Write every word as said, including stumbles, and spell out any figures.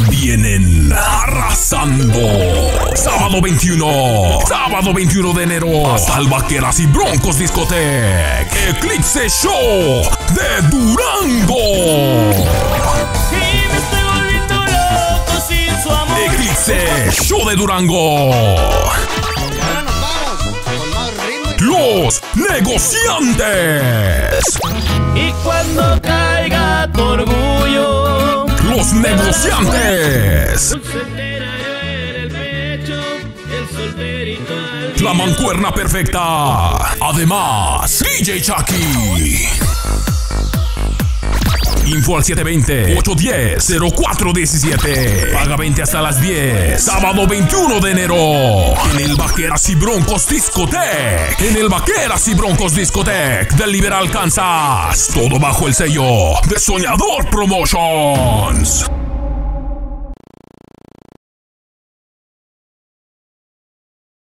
vienen arrasando. Sábado veintiuno, sábado veintiuno de enero, hasta el Vaqueras y Broncos Discotec, Eclipse Show de Durango. Y me estoy volviendo loco sin su amor. Eclipse Show de Durango. Ahora nos vamos con más ritmo y... Los negociantes. Y cuando caiga tu orgullo, Los negociantes. soltera yo en el pecho, el solterito al... La mancuerna perfecta. Además, D J Chucky. Info al siete dos cero, ocho uno cero, cero cuatro uno siete. Paga veinte hasta las diez. Sábado veintiuno de enero. En el Vaqueras y Broncos Discotec. En el Vaqueras y Broncos Discotec del Liberal, Kansas. Todo bajo el sello de Soñador Promotions.